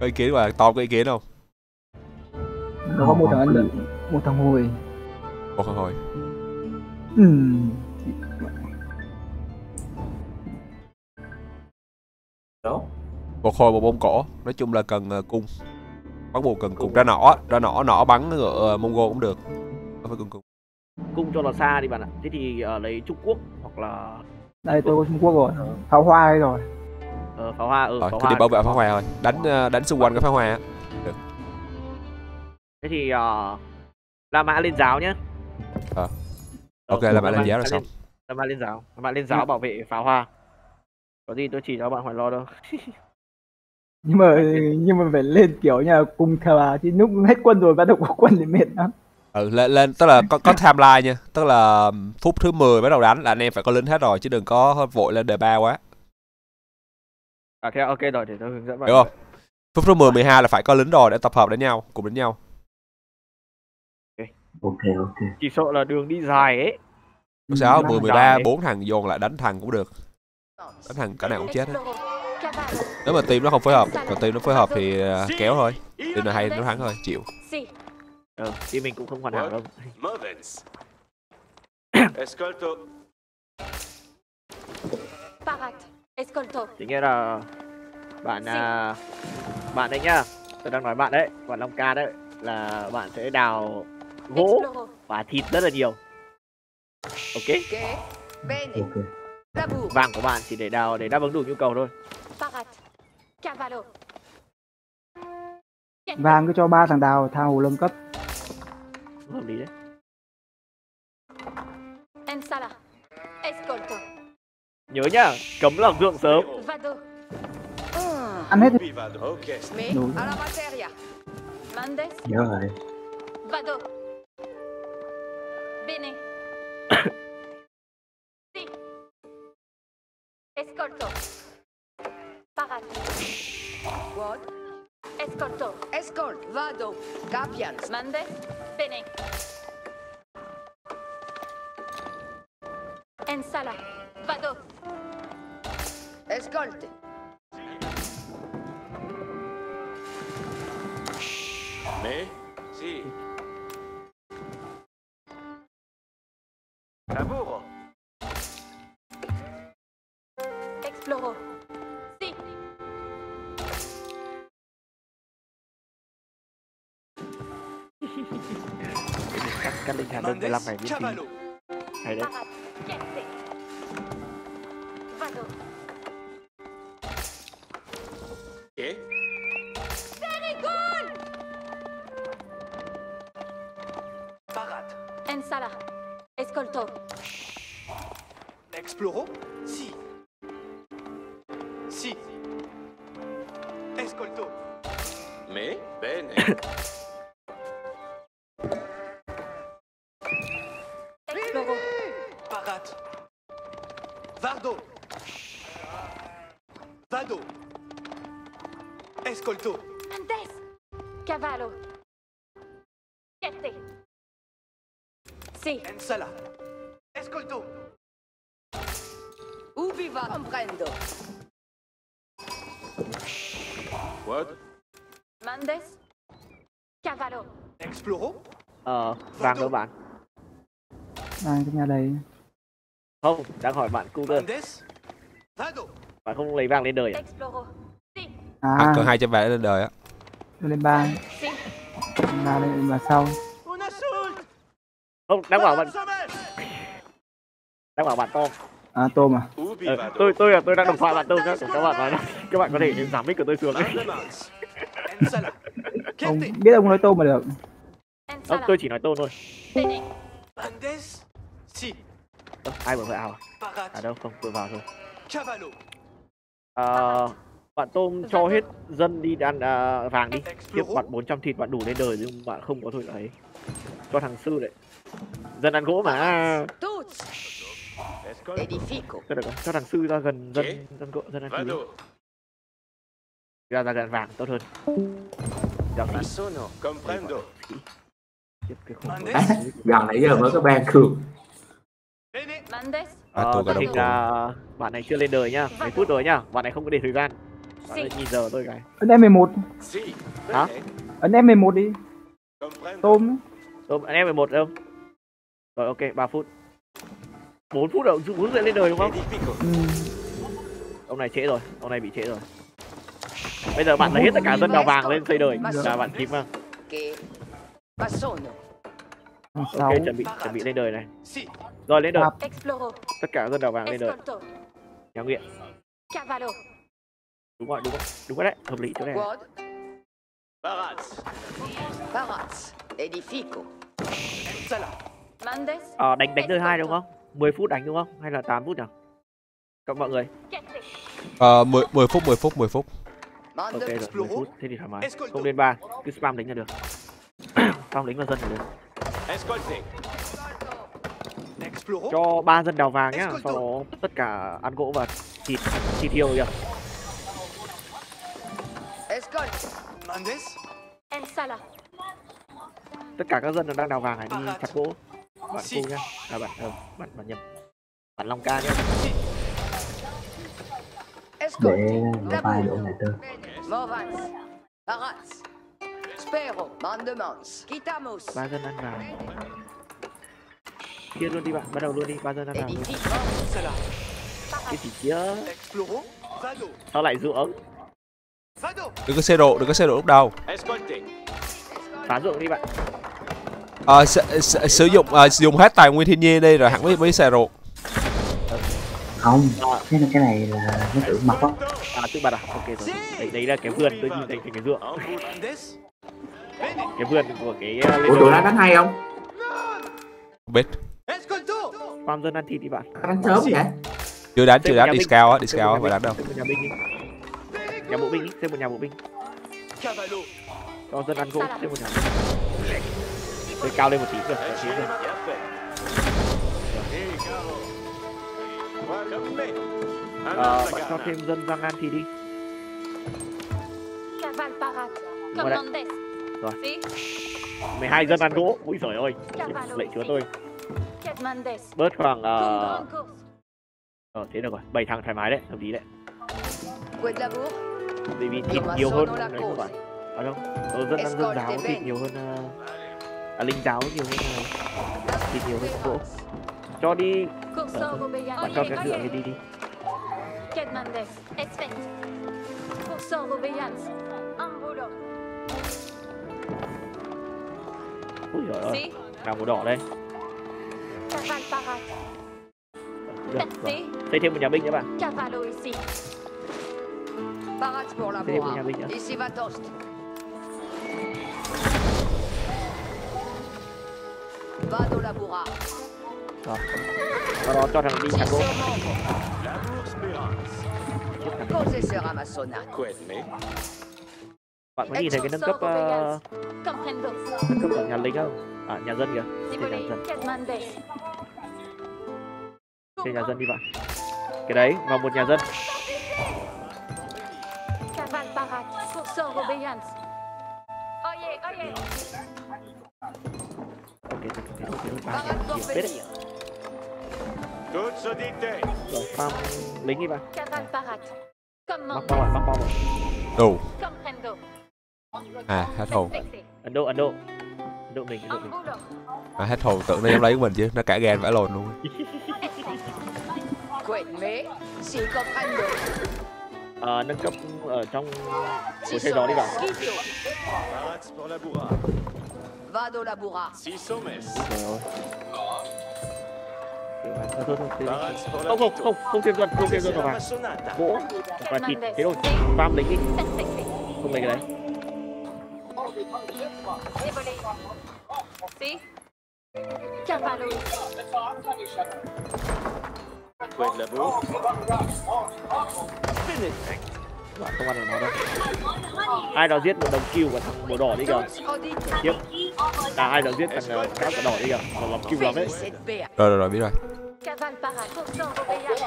Có ý kiến mà Tom có ý kiến không? Nó có một thằng ăn một thằng hồi. Một thằng hồi. Đó. Một hồi một bông cổ, nói chung là cần cung. Bắn bùa cần cung, ra nỏ bắn ngựa Mongol cũng được. Không phải cần cung. Cung cho nó xa đi bạn ạ. Thế thì lấy Trung Quốc hoặc là Đây tôi có Trung Quốc rồi, pháo hoa đây rồi. pháo hoa pháo Cứ hoa đi bảo vệ pháo hoa thôi, đánh xung quanh cái pháo hoa. Được. Thế thì La Mã lên giáo nhé. Ok, La Mã lên giáo là xong. La Mã lên giáo bảo vệ pháo hoa. Có gì tôi chỉ cho bạn khỏi lo đâu. nhưng mà phải lên kiểu như là cùng cờ chứ lúc hết quân rồi bắt đầu có quân thì mệt lắm. Lên tức là có timeline nha, tức là phút thứ 10 bắt đầu đánh là anh em phải có lính hết rồi chứ đừng có vội lên đề 3 quá. Ok rồi để tôi hướng dẫn bạn. Hiểu không? Phút thứ 10 12 là phải có lính rồi để tập hợp đánh nhau, cùng đánh nhau. Ok. Chỉ sợ là đường đi dài ấy. Có sao 10 13 4 thằng dồn lại đánh thằng cũng được. Đánh thằng cả nào cũng chết á. Nếu mà team nó không phối hợp, còn team nó phối hợp thì kéo thôi. Team nào hay nó thắng thôi, chịu. Team mình cũng không hoàn hảo đâu. Escolto. Chính nghĩa là bạn đấy nhá. Tôi đang nói bạn đấy, bạn Long Ca đấy là bạn sẽ đào gỗ và thịt rất là nhiều. Ok. Vàng của bạn chỉ để đào để đáp ứng đủ nhu cầu thôi. Vàng cứ cho 3 thằng đào tha hồ lâm cấp. Hợp lý đấy. Nhớ nhá, cấm làm ruộng sớm. Ăn hết Ok. Nhớ rồi. Escolto. Parat. What? Escolto. Escolt. Vado. Capians. Mande. Bene. Ensala. Vado. Escolte. Me? Sì. Lavoro. Exploro. Si. Cắt linh Hà Đông 15 ngày miễn phí. Hay đấy. Vado. Che? Pericol! Parat. Ensala. Escolto. Exploro? Sì. Sì. Escolto. Me? Bene. Exploro. Parat. Vardo. Vado. Escolto. Andes. Cavallo. Siete. Si. Ensala. Escolto. Ubi va? Comprendo. What? Mandes. Cavallo. Exploro? Vàng đâu bạn? Vàng trong nhà đầy. Không, đang hỏi bạn cu cơ. Andes? Vado. Bạn không lấy vàng lên đời à? Exploro. Si. Cần 200 vàng lên đời á. Lên 3. Si. 3 lên vào sau. Un assault! Không, đang bảo bạn Tom. À Tôm à? Ubi Tôi đang đọc thoại bạn Tom nhá. Các bạn nói các bạn có thể giảm mic của tôi xuống. Ensala. Ông Chianti. biết ông nói Tôm mà được. Không, Ensala. tôi chỉ nói Tom thôi. Bene. Andes? Sì. Ai vừa vào à? Parat. À đâu, không, vừa vào thôi. Cavallo. Bạn Tôm cho hết dân đi ăn vàng đi. Tiếp bạn 400 thịt bạn đủ lên đời nhưng bạn không có thôi ấy. Cho thằng sư đấy. Dân ăn gỗ mà. Tuts. Escolto. Edifico. Cho thằng sư ra gần dân gỗ, dân ăn Vado. ra gần vàng tốt hơn. Giao Mi gì? sono. Comprendo. Tiếp cái khủng Andes? Gần nãy giờ mới có 3 cường. Bene. Mandes. tôi cả Tình đồng là bạn này chưa lên đời nhá. Mấy phút rồi nhá. Bạn này không có để thời gian. Bạn ơi, nhìn giờ tôi cái. Ấn F11. Si. Hả? Venez. Ấn F11 đi. Comprendo. Tôm. Tôm, anh em 11 không? Rồi ok, 3 phút. 4 phút rồi, 4 giờ lên đời đúng không? Edifico. Ông này trễ rồi, ông này bị trễ rồi. Bây giờ bạn lấy hết tất cả dân đào vàng lên xây đời là bạn kịp mà. Che. Passono. Thằng Ok, sáu. chuẩn bị lên đời này. Si. Rồi lên đời, Exploro. tất cả dân đào vàng lên đời. Escolto. Nhà nguyện. Cavallo. Đúng rồi đấy, hợp lý chỗ này. Quad. Barats. Barats. Edifico. Sala. Mandes. Đánh đời 2 đúng không? 10 phút đánh đúng không? Hay là 8 phút nhỉ? Các mọi người. Chiese. 10 phút, 10 phút, 10 phút. Ok Mande. rồi, 10 phút, thế thì thoải mái. Không lên 3, cứ spam đánh là được. Spam đánh vào dân là được. Escolte. Exploro. Cho 3 dân đào vàng nhá, sau đó tất cả ăn gỗ và thịt thiêu kìa. Escolte. Mandes. Ensala. Tất cả các dân đang đào vàng này đi chặt gỗ. Bạn cô nhá. À bạn nhầm. Bạn Long Ca nhá. Escolte. Để vai độ này tư. Movans. Barats. Spero. Mandemans. Quitamos. 3 dân ăn vàng. Kia luôn đi bạn, bắt đầu luôn đi, 3 dân ăn vàng luôn. Edifico. Sala. Cái gì kia? Exploro. Vado. Sao lại ruộng? Vado. Đừng có xe độ lúc đầu. Escolte. Phá ruộng đi bạn. Sử dụng hết tài nguyên thiên nhiên đi rồi hẳn mới xe rột. Không, cái này là nó tự mặt đó. Tự bật à? Ok rồi. Đấy là cái vườn, tôi nhìn thấy cái ruộng. En route. Mandes. Venez. Cái vườn của cái Ủa tụi nó đánh hay không? Không biết. Escolto. farm dân ăn thịt đi bạn. Đánh sớm vậy? Chưa đánh đi scout á, phải đánh đâu. Xây một nhà binh đi. Nhà bộ binh đi, xây một nhà bộ binh. Cavallo. Cho dân ăn gỗ, xây một nhà. Xây cao lên một tí rồi, Un tí rồi. bien fait. Et caro. Fermé. Un Bạn autre cho gamin. thêm dân răng ăn thịt đi. Caval parat. Đúng rồi đấy. Commandes. Rồi. Si. 12 dân ăn gỗ. Úi giời ơi. Lệ chúa tôi. Quedmandes. Bớt khoảng Con grande course. thế được rồi. 7 thằng thoải mái đấy, hợp lý đấy. Qued labour. Bởi vì thịt nhiều hơn đấy không phải. À đâu. Dân ăn dân giáo thịt nhiều hơn linh giáo nhiều hơn thịt nhiều hơn gỗ. Cho đi. Cursor obéissance. Bạn cho cái dựa đi đi. Quedmandes. Esfent. Cursor obéissance. Ambulo. Úi giời ơi. Si. Nào màu đỏ đây. Caval parat. Được rồi. Si. Xây thêm một nhà binh nữa bạn. Cavallo ici. Parat pour la Thế bourra. nhà binh nữa. Ici va toast. Vado la bourra. Rồi. Sau đó cho thằng đi chặt gỗ. L'amour spérance. Possesseur Amazona. Quedme. Bạn có nhìn thấy cái nâng cấp Comprendo. nâng cấp ở nhà lính không? À nhà dân kìa. Si Trên nhà volete, dân. Quedmandes. Trên nhà dân đi bạn. Cái đấy vào một nhà dân. Caval parat. Cursor obéissance. Oye, oye. Ok, Parat pour phết đấy. venir. Toute solidité. Rồi farm lính đi bạn. Caval parat. Mắc Commandes. bao mắc bao rồi. Đủ. Comprendo. Hết hồn. Respecte. Ấn Độ mình. Ambulo. Hết hồn tưởng nó dám lấy của mình chứ, nó cả gan vãi lồn luôn. Quedme. Si comprendo. Nâng cấp ở trong Si xây gió đi bạn. Quito. Barats pour la bourra. Vado la bourra. Si sommes. Trời ơi. Thôi. Barats pour la Không thêm dân vào Possesseur vàng. Amazonata. Gỗ và thịt thế rồi. Farm lính đi. Perfecte. Không lấy cái đấy. Si volete. Si. Cavallo. Qued labour. Penetrate. Bạn không ăn được nó đâu. Ai đó giết một đồng kill và thằng màu đỏ đi kìa. Audite. Tiếp. Ai đó giết thằng cát đỏ đi kìa. Nó làm kill lắm đấy. Cette paire. Rồi biết rồi. Caval parat. Cursor obéissance.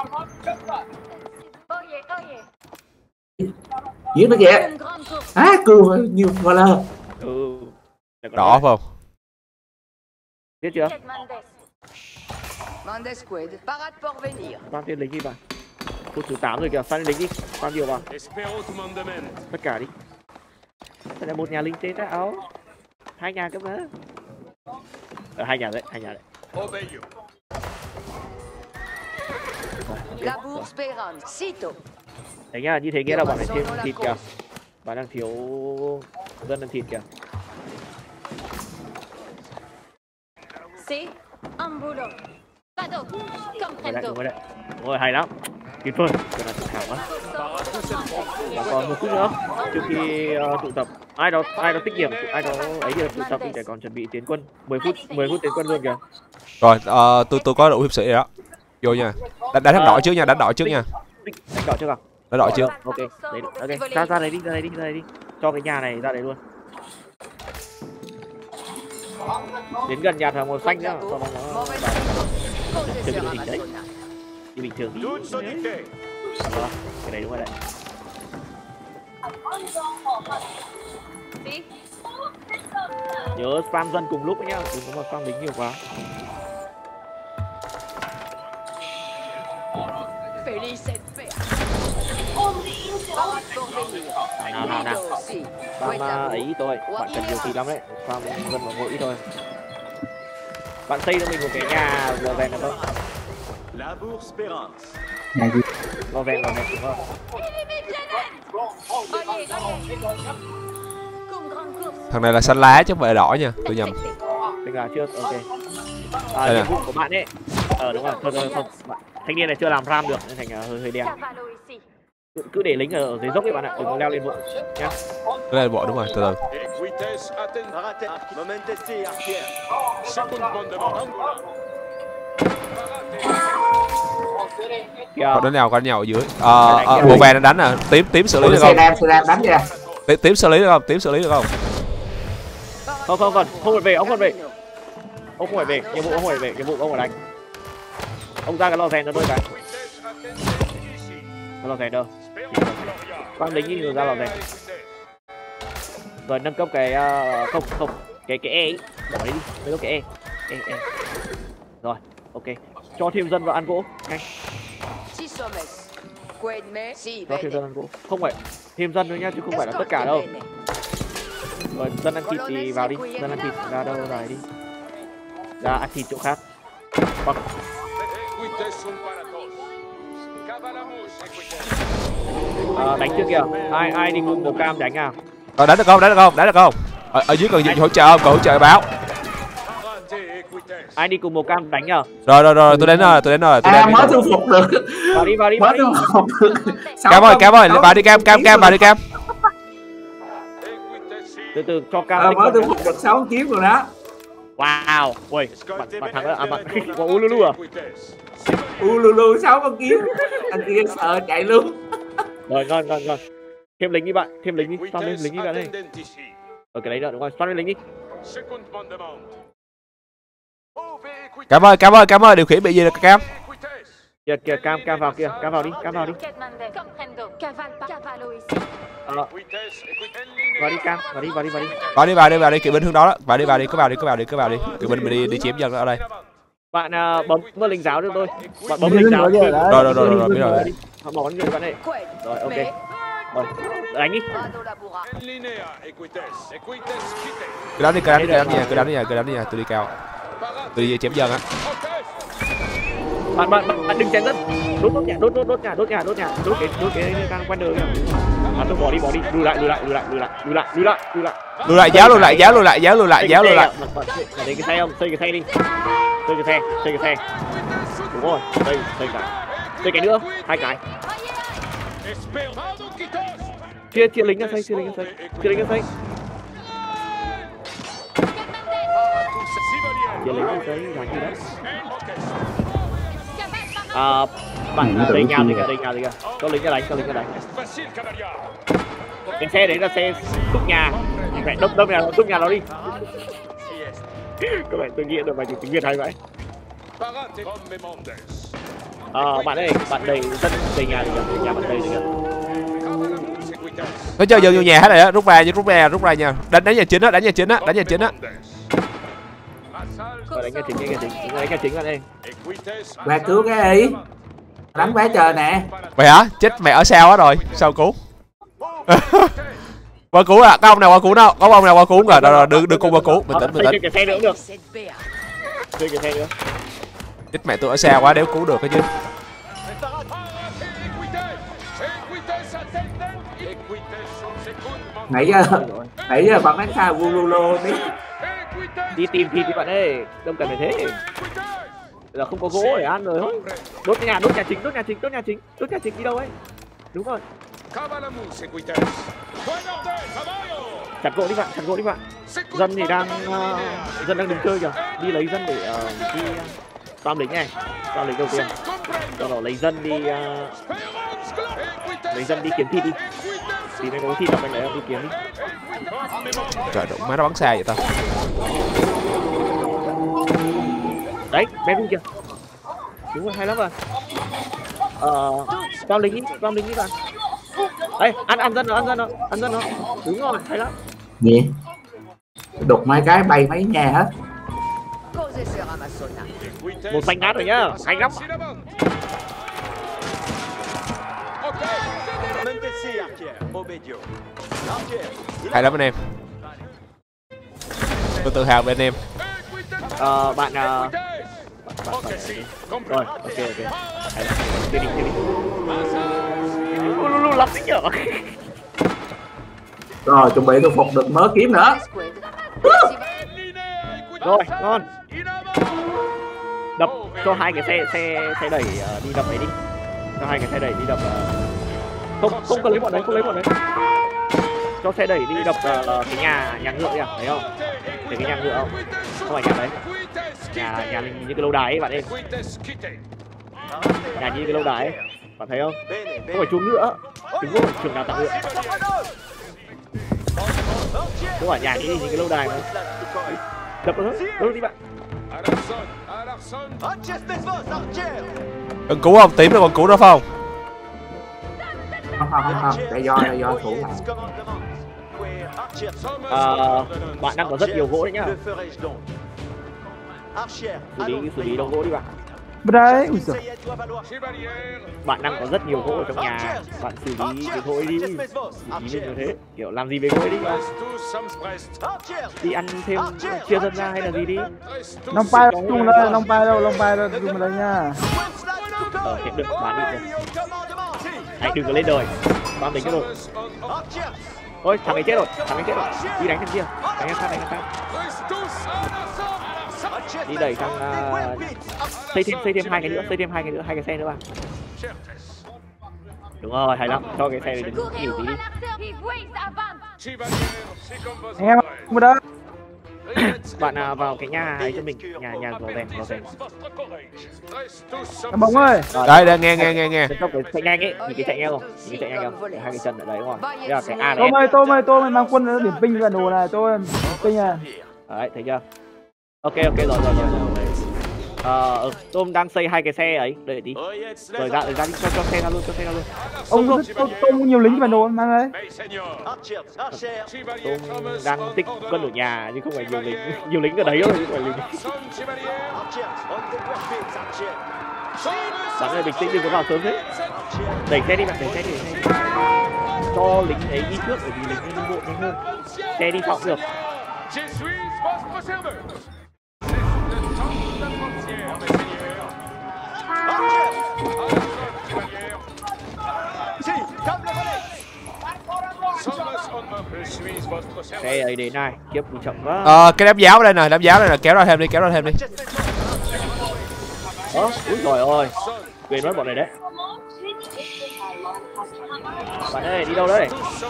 Oye, oye. Giết nó kìa. Une grande course. Á, cừu nhiều mà lơ. Để có Đỏ phải không? Giết chưa? Quedmandes. Mandes qued. Parat pour venir. Farm tên lính đi bạn. phút thứ 8 rồi kìa, sang lính đi, bao nhiêu vào, Espero tu mandament. tất cả đi. Đây là một nhà lính tế áo, 2 nhà cơ mà. 2 nhà đấy, 2 nhà đấy. Obeyo. La bourse Péran, sitôt. Đấy nhá, như thế nghĩa là bạn phải thêm thịt kìa. Bạn đang thiếu dân ăn thịt kìa. Si, un boulot. Vado, comprendo. Đúng rồi đấy. Đúng rồi, hay lắm. Tuyệt vời, cái này tự hào quá. Và còn một phút nữa trước khi tụ tập. Ai đó tích điểm, ai đó ấy thì tụ tập để còn chuẩn bị tiến quân. 10 phút tiến quân luôn kìa. Rồi, tôi có đủ hiệp sĩ rồi đó. Vô nha. Đánh đỏ trước nha, đánh đỏ trước nha. Đánh đỏ trước à? Đánh đỏ trước. Ok, đấy, ok. Ra đây đi. Cho cái nhà này ra đấy luôn. Đến gần nhà thằng màu xanh nhá, cho nó chơi cái đội hình đấy. Như bình thường đi. Toute solidité. Đó, cái này đúng rồi đấy. Si, Nhớ spam dân cùng lúc nhá, đừng có mà spam lính nhiều quá. Felice et paix. Parade pour venir. Nào. Lido, si. Spam ấy ít thôi, bạn cần nhiều thịt lắm đấy. Spam dân mà ngồi ít thôi. Bạn xây cho mình một cái nhà lò rèn được không? La bourse Pérance. Nhà gì? Lò rèn đúng không? Oyez, Cum grande course. Thằng này là xanh lá chứ không phải là đỏ nha, tôi nhầm. Tính là chưa, ok. Đây Nhiệm vụ của bạn ấy. Đúng rồi, thôi không. Bạn, thanh niên này chưa làm ram được nên thành hơi đen. Cavallo ici. Cứ để lính ở dưới dốc ấy bạn ạ, đừng có leo lên bộ nhá. Cái này bộ đúng rồi, từ từ. Equites attendere. Momentesi artière. Second mandement. Kìa. Còn đánh nhau ở dưới. Bộ vàng nó đánh à, tím xử lý được không? Xe đam đánh kìa. Tím xử lý được không? Tím xử lý được không? Không phải về, ông không phải về. Ông không phải về, nhiệm vụ ông không phải về, nhiệm vụ ông phải đánh. Ông ra cái lò rèn cho tôi cái. Cái lò rèn đâu? Quang lính đi rồi ra lò rèn. Rồi nâng cấp cái không cái E ấy, bỏ đấy đi, nâng cấp cái E. Rồi, ok. Cho thêm dân vào ăn gỗ, nhanh. Si sommes. Quid me? Si, Cho thêm vede. dân ăn gỗ. Không phải thêm dân thôi nhá, chứ không phải là tất cả đâu. Rồi dân ăn thịt thì vào đi, dân ăn thịt ra đâu rồi đi. Ra ăn thịt chỗ khác. Vâng. Equites sunt paratos. Cavalamus equites. Đánh trước kìa. Ai đi cùng màu cam đánh à? Đánh được không? Ở dưới cần hỗ trợ không? Cần hỗ trợ báo. Parate equites. Ai đi cùng màu cam đánh nhờ? Rồi, tôi đến rồi. Mới thu phục được. Vào đi. Mới thu phục được. Cam ơi, bà đi cam. Từ từ cho cam. Mới thu phục được 6 kiếm rồi đó. Wow, ui, bạn thắng đó, bạn có Ululu à? Ululu 6 con kiếm. Anh kia sợ chạy luôn. Rồi, ngon. Thêm lính đi bạn, thêm lính đi, sao lên lính đi bạn ơi. Attendentisi. Ở cái đấy nữa, đúng rồi, sao lên lính đi. Second mandement. Ove equites. Cam ơi, điều khiển bị gì được Cam? Kìa, cam vào kìa, cam vào đi. Quête mandem. Comprendo. Cavallo ici. Equites equites. Vào đi cam, vào đi. Vào đi, kỵ binh hướng đó đó. Vào đi, cứ vào đi. Kỵ binh mình đi chiếm dân ở đây. Bạn bấm vào lính giáo cho tôi. Bạn bấm lính giáo. Rồi, biết rồi. Họ bỏ lính bạn ơi. Quid Rồi, ok. me? Rồi, đánh đi. Vado la bourra. En linea equites. Equites quite. Cứ đánh đi nha, tôi đi cao. Tôi đi chém dân á. Bạn đừng chém đất. Đốt nhà. Đốt cái đang quanh đường kìa. Tôi bỏ đi. Lùi lại. Lùi lại, giáo lùi lại. Lấy cái xe không? Xây cái xe đi. Xây cái xe. Đúng rồi, xây cái nữa, 2 cái. Esperado quitos. Chia lính ra xây. Equites Chia lính ra xây, làm gì đấy. Bạn xây nhà gì kìa. Có lính ra đánh. Facile cavalier. Cái xe đấy là xe xúc nhà. Mẹ đâm nhà nó đi. Các bạn tôi nghĩ được bài tiếng Việt hay vậy. Parate comme Mendes. Bạn ơi, bạn đầy dân đầy nhà gì kìa, nhà bạn đầy gì kìa. Cavalamus equites. Nó chơi vô nhà hết rồi á, rút ra nha. Đánh nhà chính á. Rồi đánh nhà chính bạn ơi. Equites. Và cứu cái gì? Đánh vé chờ nè. Vậy hả? Chết mẹ ở sau hết rồi. Sao cứu? Qua cứu à? Có ông nào qua cứu đâu? Có ông nào qua cứu rồi? Rồi đưa con qua cứu. Bình tĩnh, bình tĩnh. Cái xe nữa được. Chơi cái xe nữa. Chết mẹ tôi ở xa quá, đéo cứu được cái chứ. Nãy giờ bạn đánh sao Vululo đi tìm thịt đi bạn ơi, không cần phải thế. Là không có gỗ để ăn rồi thôi. Đốt nhà chính đi đâu ấy? Đúng rồi. Chặt gỗ đi bạn. Dân thì đang đứng chơi kìa, đi lấy dân để đi toam lính này, toam lính đầu tiên. Sau đó lấy dân đi kiếm thịt đi. Thì mới có thịt đọc anh đấy đi kiếm đi. Trời đụng má nó bắn xa vậy ta. Đấy, bé vui kìa. Đúng rồi, hay lắm rồi. Toam lính đi bạn. Đây, ăn dân nó. Đúng rồi, hay lắm. Gì? Đục mấy cái bay mấy nhà hết. Một xanh ngát rồi nhá, hay lắm. Hay lắm anh em. Tôi tự hào với anh em. Bạn rồi, ok. Hay lắm. Chơi đi. Luôn lắm đấy nhở. Rồi chuẩn bị tôi phục được mớ kiếm nữa. Rồi, ngon. Đập cho hai cái xe đẩy đi đập đấy đi. Cho hai cái xe đẩy đi đập. Không cần lấy bọn đấy, cho xe đẩy đi đập cái nhà ngựa kìa, thấy không? Thấy cái nhà ngựa không? Không phải nhà đấy. Nhà như cái lâu đài ấy bạn ơi. Nhà như cái lâu đài ấy. Bạn thấy không? Không phải chuồng ngựa. Đúng rồi, trường đào tạo ngựa. Không phải nhà như cái lâu đài mà. Đập nó đi bạn. Cần cứu không? Tím là còn cứu đó phải không? Không, để do thủ bạn đang có rất nhiều gỗ đấy nhá. Xử lý đống gỗ đi bạn. Đấy, ui giời. Bạn đang có rất nhiều gỗ ở trong nhà, bạn xử lý cái gỗ đi. Ý mình như thế, kiểu làm gì với gỗ đi bạn. Đi ăn thêm chia dân ra hay là gì đi. Long pai chung đây, long pai đâu chung đây nha. Hiện được bán đi rồi. Anh đừng có lên đời, bám đánh cái rồi. Ôi thằng ấy chết rồi, đi đánh thằng kia, đánh thằng khác. Đi đẩy thằng xây thêm hai cái nữa, hai cái xe nữa bạn. Đúng rồi, hay lắm, cho cái xe này đừng nhiều tí đi. Anh em không đó. Bạn vào cái nhà ấy cho mình, nhà vào rèn. Em bóng ơi. Đây đây nghe. Trong cái chạy nhanh ấy, nhìn cái chạy nhanh không? Hai cái chân ở đấy đúng không? Đây là cái A này. Tôi mang quân nó điểm ping ra đồ này, tôi ping à. Đấy, thấy chưa? Ok rồi. Tôm đang xây hai cái xe ấy, đợi tí. Rồi ra đi cho xe ra luôn. Ông Tôm nhiều lính bản đồ mang đấy. Tôm đang tích quân ở nhà nhưng không phải nhiều lính ở đấy thôi, chứ không phải lính. Bạn ơi bình tĩnh, đừng có vào sớm thế. Đẩy xe đi bạn, đẩy xe. Cho lính ấy đi trước, bởi vì lính đi bộ nhanh hơn. Xe đi sau cũng được. Xe ấy đến này, kiếp bị chậm quá. Cái đám giáo đây nè, kéo ra thêm đi. Úi rồi ôi, quên mất bọn này đấy. Bạn ơi, đi đâu đấy?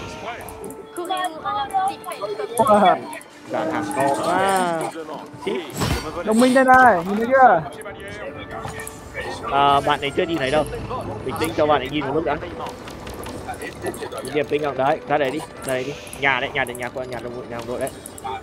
Cả hàng to quá. Đồng minh đây này, nhìn thấy chưa? Bạn ấy chưa nhìn thấy đâu. Bình tĩnh cho bạn ấy nhìn một lúc đã. Điểm tinh không? Đấy, ra đây đi. Nhà đồng đội đấy.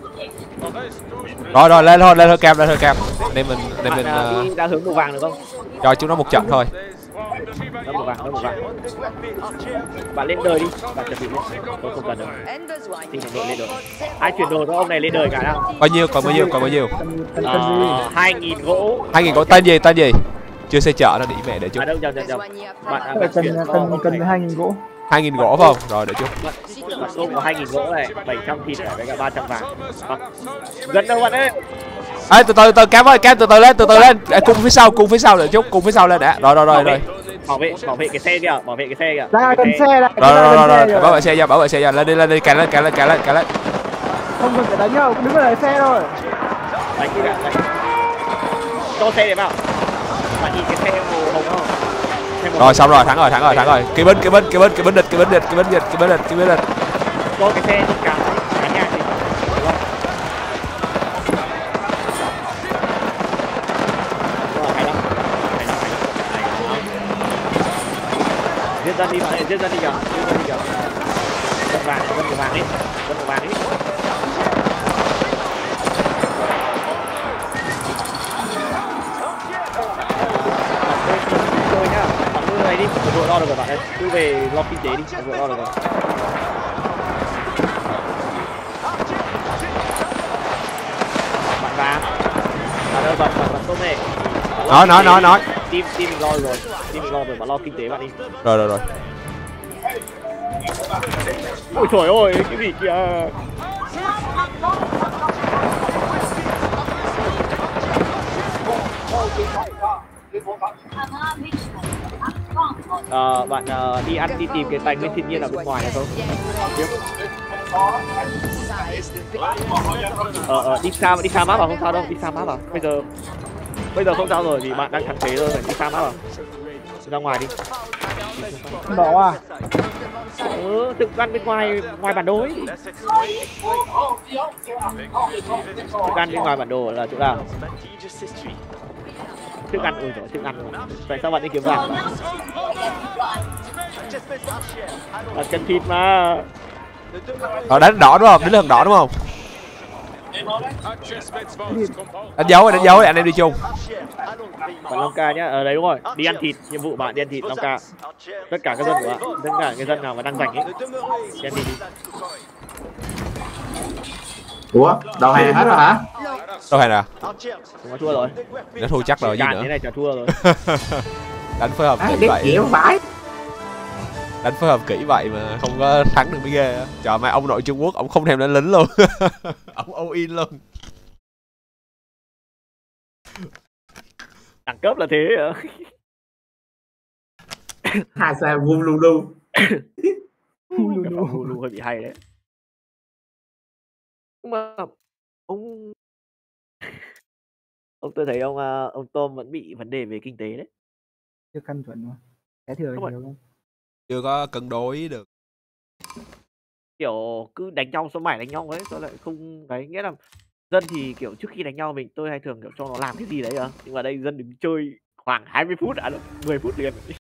Rồi lên thôi cam. Đây mình đi ra hướng màu vàng được không? cho chúng nó một trận thôi. Đó màu vàng. Bạn lên đời đi, bạn chuẩn bị lên. Tôi không cần đâu. Tinh đồng đội lên đời. Ai chuyển đồ cho ông này lên đời cả nào? Bao nhiêu? Còn bao nhiêu? 2.000 gỗ. 2.000 gỗ tên gì? Chưa xây chợ nó đi mẹ để chút. À đâu nhầm. Bạn cần 2.000 gỗ. 2.000 gỗ phải không? Rồi để chút. bạn tôm có 2.000 gỗ này, 700 thịt này với cả 300 vàng. Gần đâu bạn ơi. Ê, từ Cam ơi, Cam từ từ lên. Ê, cung phía sau để chút, cung phía sau lên đã. Rồi. Bảo vệ cái xe kìa, Ra gần xe lại. Rồi. Bảo vệ xe ra, lên đi, cài lên. Không cần phải đánh nhau, đứng ở xe thôi. Đánh đi bạn, đánh. Cho xe để vào. Bạn nhìn cái xe màu hồng không? Rồi xong rồi, thắng rồi. Kỵ binh địch. Cho cái xe cả nhà thì. Giết ra đi bạn ơi, giết ra đi kìa. Dân vàng đi. Chơi nhá, bạn cứ này đi, đội lo được rồi bạn ơi, cứ về lo kinh tế đi, đội lo được rồi. Bạn vàng, bạn ơi, bạn tốt này. Nói. Team mình lo rồi, bạn lo kinh tế bạn đi. Rồi. Ôi trời ơi, cái gì kìa. Bạn đi tìm cái tài nguyên thiên nhiên ở bên ngoài này không? Đi xa map vào không sao đâu, đi xa map vào. Bây giờ không sao rồi vì bạn đang thắng thế rồi, phải đi xa map vào. Ra ngoài đi. Bỏ à? Tự ăn bên ngoài bản đồ ấy. Tự ăn bên ngoài bản đồ là chỗ nào? Thức ăn, thức ăn. Tại sao bạn đi kiếm vàng? Bạn cần thịt mà. Đánh đỏ đúng không? Đánh lưng đỏ đúng không? Đánh dấu rồi, anh em đi chung. Bạn Long Ca nhá, ở đấy đúng rồi. Đi ăn thịt, nhiệm vụ bạn đi ăn thịt Long Ca. Tất cả các dân của bạn, tất cả cái dân nào mà đang rảnh ấy. Đi ăn thịt đi. Ủa, đầu hàng hết rồi hả? Đâu hay nè. Chúng nó thua rồi. Nó thua chắc rồi gì nữa. Thế này chả thua rồi. Đánh phối hợp kỹ vậy. Đánh phối hợp kỹ vậy mà không có thắng được mới ghê á. Trời mày, ông nội Trung Quốc ông không thèm đánh lính luôn. Ông all in luôn. Đẳng cấp là thế hả? Hai sao vu lu. Lu hơi bị hay đấy. Nhưng mà ông tôi thấy ông Tom vẫn bị vấn đề về kinh tế đấy. Chưa căn chuẩn mà. Cái thừa nhiều không? Chưa có cân đối được. Kiểu cứ đánh nhau xong mãi đánh nhau ấy, tôi lại không đấy, nghĩa là dân thì kiểu trước khi đánh nhau tôi hay thường kiểu cho nó làm cái gì đấy nhưng mà đây dân đứng chơi khoảng 20 phút đã 10 phút liền.